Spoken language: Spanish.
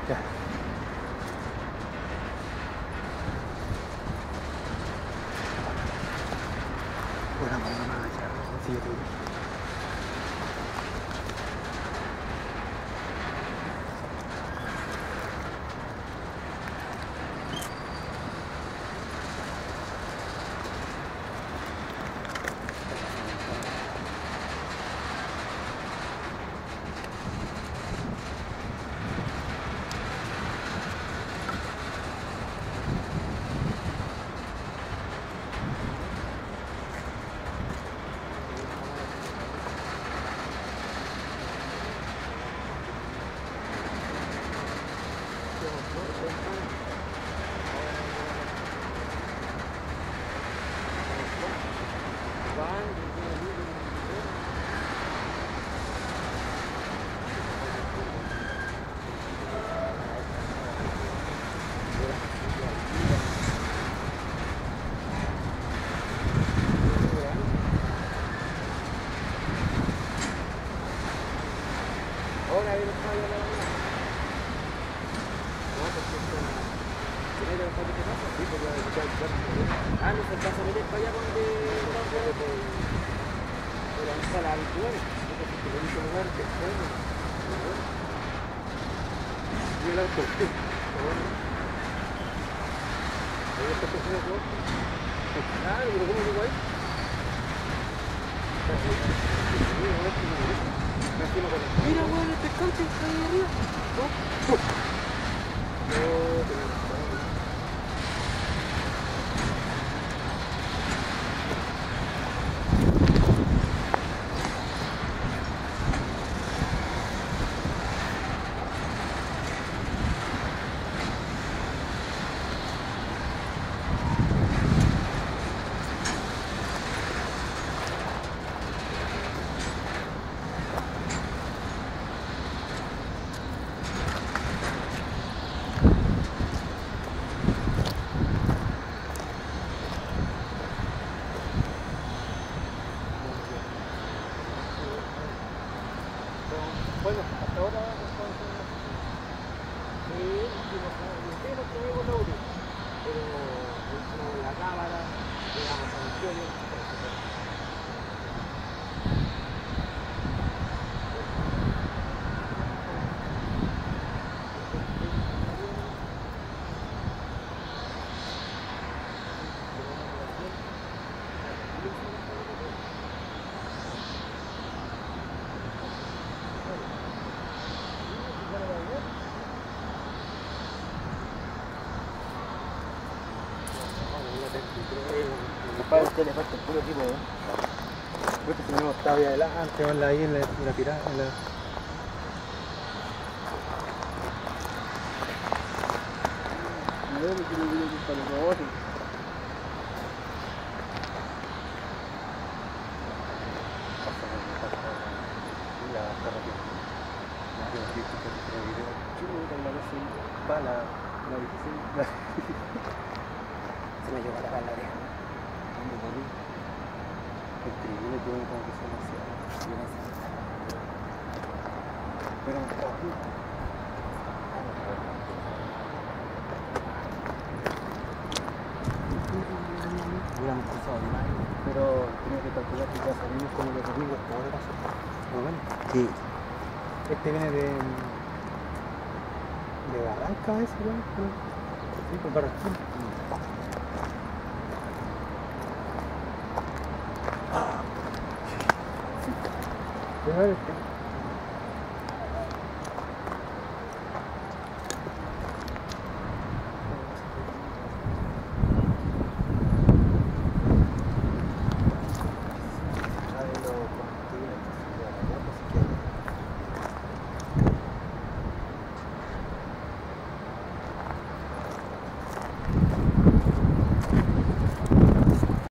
Ya. Buena mamá, ya. Sigue tú. Ah, no se alcanza a meter para allá donde la sala habitual. Lo hizo lugar que es bueno. Y el auto, sí. Ahí está cogido todo. Claro, pero ¿cómo llegó ahí? Mira, weón, el pescante está ahí arriba. Bueno, hasta ahora sí, no tenemos la audio, pero con la cámara, llegamos a misiones. Le falta el puro tipo, porque si no estaba ahí adelante, ahí en la tirada, en la... No, me quiero ir para los robots. La carretera. La 16. Se me lleva la oreja. Increíble que como que se demasiado. Pero un poco. Hubiéramos cruzado el mar, pero tenía que calcular que ya salimos como los domingos hasta ahora pasó. ¿No ven? Sí. Este viene de Barranca, ese, ¿no? Sí, por Barranquilla. A ver,